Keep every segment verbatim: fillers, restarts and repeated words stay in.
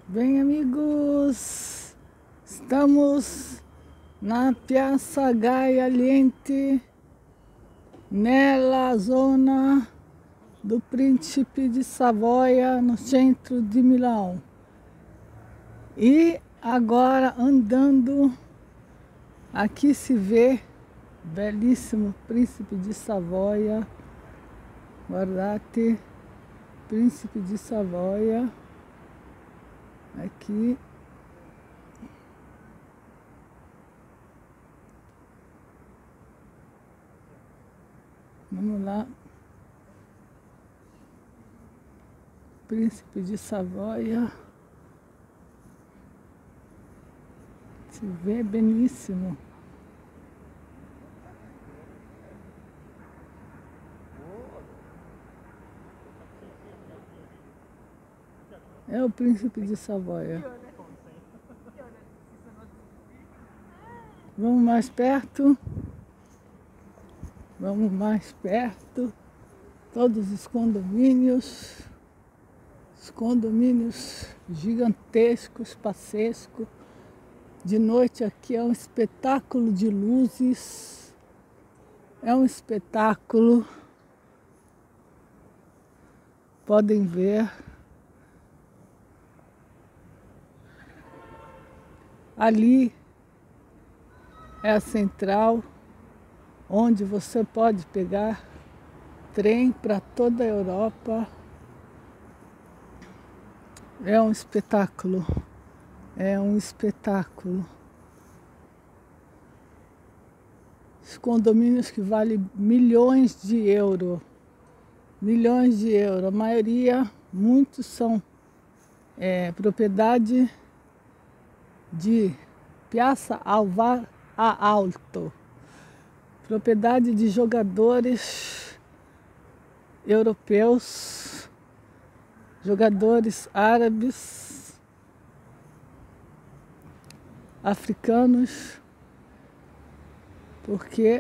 Bem, amigos, estamos na Piazza Gaialiente, nella zona do Príncipe de Savoia, no centro de Milão. E agora andando, aqui se vê belíssimo Príncipe de Savoia. Guardate, Príncipe de Savoia. Aqui. Vamos lá. Príncipe de Savoia. Se vê belíssimo. É o Príncipe de Savoia. Vamos mais perto. Vamos mais perto. Todos os condomínios. Os condomínios gigantescos, pacescos. De noite aqui é um espetáculo de luzes. É um espetáculo. Podem ver. Ali é a central, onde você pode pegar trem para toda a Europa. É um espetáculo, é um espetáculo. Os condomínios que valem milhões de euros, milhões de euros. A maioria, muitos são é, propriedade de Piazza Alvar a Alto, propriedade de jogadores europeus, jogadores árabes, africanos, porque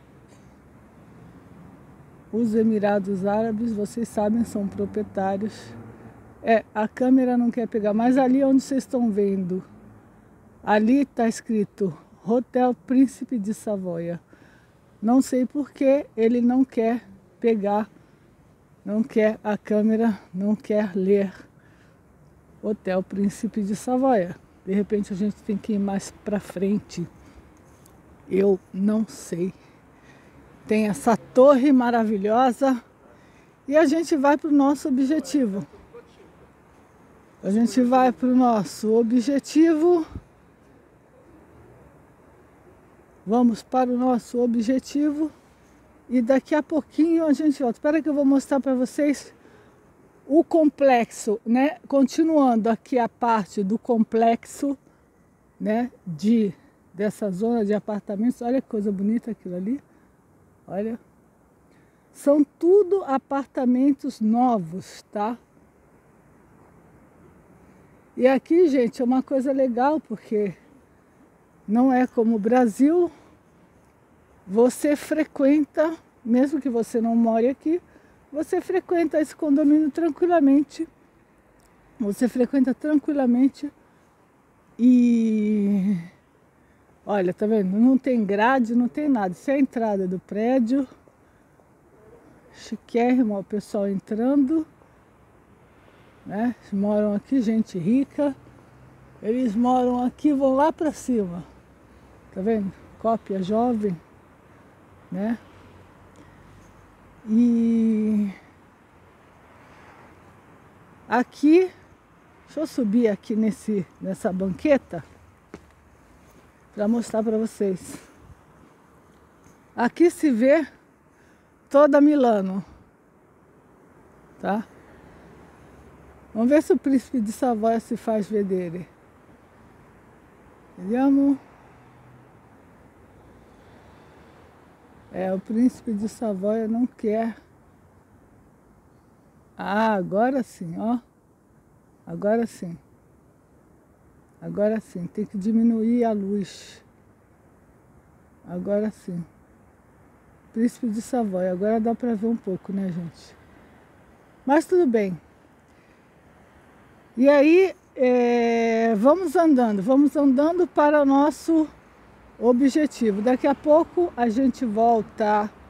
os Emirados Árabes, vocês sabem, são proprietários. É, a câmera não quer pegar, mas ali onde vocês estão vendo, ali está escrito Hotel Príncipe de Savoia. Não sei por que ele não quer pegar, não quer a câmera, não quer ler Hotel Príncipe de Savoia. De repente a gente tem que ir mais para frente. Eu não sei. Tem essa torre maravilhosa e a gente vai para o nosso objetivo. A gente vai para o nosso objetivo. Vamos para o nosso objetivo e daqui a pouquinho a gente volta. Espera que eu vou mostrar para vocês o complexo, né? Continuando aqui a parte do complexo, né? De, dessa zona de apartamentos. Olha que coisa bonita aquilo ali. Olha. São tudo apartamentos novos, tá? E aqui, gente, é uma coisa legal porque não é como o Brasil, você frequenta, mesmo que você não more aqui, você frequenta esse condomínio tranquilamente. Você frequenta tranquilamente e... Olha, tá vendo? Não tem grade, não tem nada. Isso é a entrada do prédio. Chiquérrimo, ó, o pessoal entrando. Né? Eles moram aqui, gente rica. Eles moram aqui, vão lá pra cima. Tá vendo? Cópia jovem, né? E aqui, deixa eu subir aqui nesse, nessa banqueta para mostrar para vocês. Aqui se vê toda Milano, tá? Vamos ver se o Príncipe de Savoia se faz ver dele. Vediamo. É, o Príncipe de Savoia não quer. Ah, agora sim, ó. Agora sim. Agora sim, tem que diminuir a luz. Agora sim. Príncipe de Savoia, agora dá pra ver um pouco, né, gente? Mas tudo bem. E aí, é, vamos andando, vamos andando para o nosso objetivo. Daqui a pouco a gente volta.